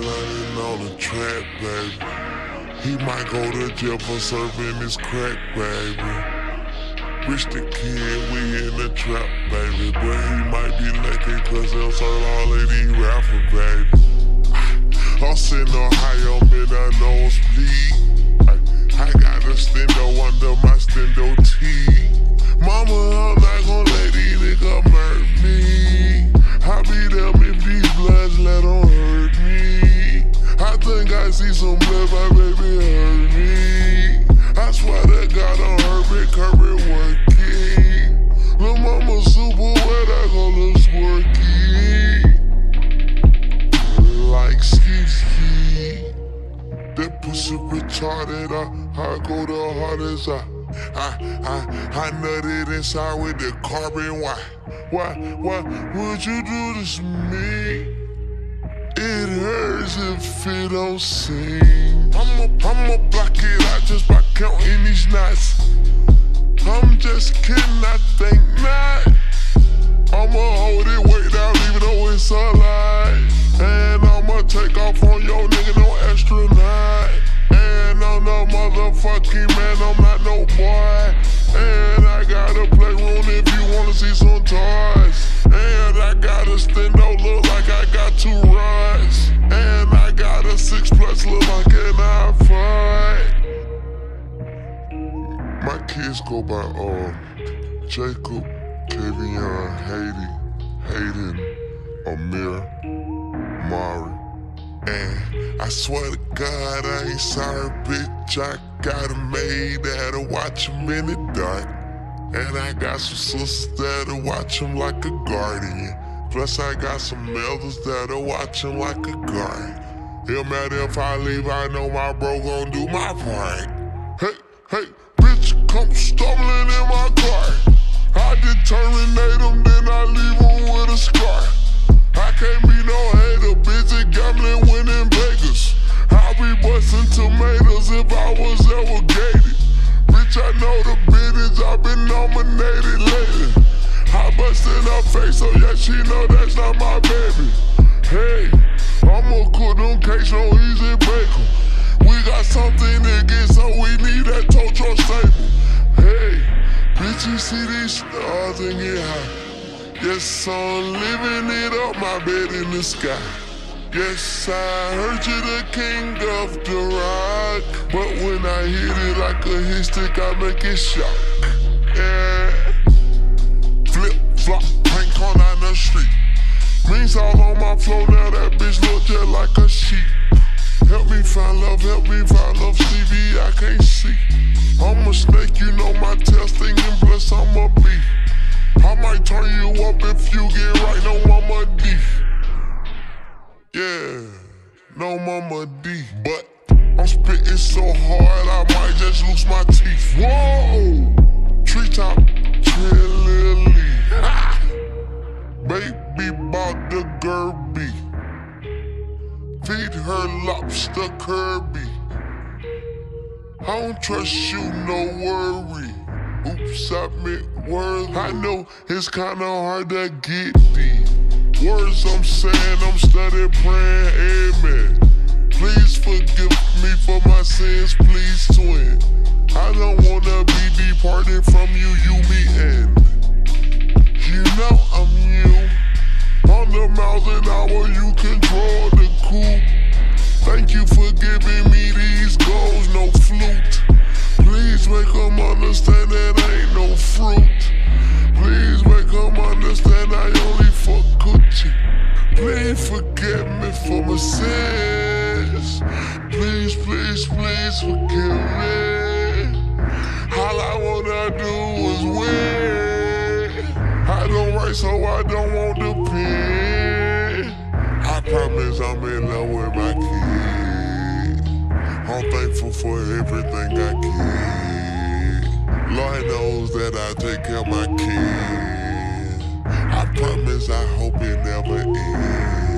learning on the track, baby. He might go to jail for serving his crack, baby. Rich the kid, we in the trap, baby. But he might be lucky cause he'll serve all of these rappers, baby. I'm sitting on high, I'm in a nosebleed. I got a stendo under my stendo tee. Mama, I'm not gon' let these niggas murder me. I be them if these bloods let them hurt me. I think I see some blood, my baby hurt me. I swear to God, I'm hurt, curry working. Lil' mama super wet, I gon' look squirky. Like ski. That pussy retarded, I go the hardest. I nutted inside with the carbon. Why would you do this to me? It hurts if it don't sing. I'ma block it out just by counting these knots. I'm just kidding, I think not. I'ma hold it way down even though it's a lie. And I'ma take off on your nigga, no astronaut. And I'm no motherfucking man, I'm not no boy. And I got a playroom if you wanna see some toys. And I got a stendo, look like I got 2 rods. And I got a 6+, look like an I-5. My kids go by Jacob, Kavion, Hayden, Amir, Mari. And I swear to God, I ain't sorry, bitch. I got a maid that'll watch him in the dark. And I got some sisters that'll watch him like a guardian. Plus I got some elders that'll watch him like a guard. It matter if I leave, I know my bro gon' do my part. Hey, bitch, come stumbling in my car. I determinate him, then I leave him with a scar. I can't be no hater, busy gambling, winning Vegas. I'll be busting tomatoes if I was ever gated. Bitch, I know the business, I've been nominated lately. I bust in her face, so yeah, she know that's not my baby. Hey, I'ma cook them cakes, no easy bake 'em. We got something to get, so we need that tow truck stable. Hey, bitch, you see these stars and get high. Yes, I'm living it up, my bed in the sky. Yes, I heard you the king of the rock. But when I hit it like a hit stick, I make it shock. Yeah. Flip, flop, prank on down the street. Rings all on my floor, now that bitch look just like a sheep. Help me find love, Stevie, I can't see. I'm a snake, you know my tail stinging, plus I'm a bee. I might turn you up if you get right, no mama D. Yeah, no mama D. But I'm spitting so hard, I might just lose my teeth. Whoa, treetop, Lily. Baby bought the Gerby. Feed her lobster Kirby. I don't trust you, no worry. Oops, I meant words. I know it's kinda hard to get these words I'm saying, I'm steady praying, amen. Please forgive me for my sins, please twin. I don't wanna be departed from you, me, and you know I'm you. On the miles an hour, you control the coupe. Thank you for giving me these goals, no flute. Please make them understand that ain't no fruit. Please make them understand I only fuck coochie. Please forgive me for my sins. Please forgive me. All I wanna do is win. I don't write so I don't want to pen. I promise I'm in love with my kid. I'm thankful for everything I get. Lord knows that I take care of my kids. I promise I hope it never ends.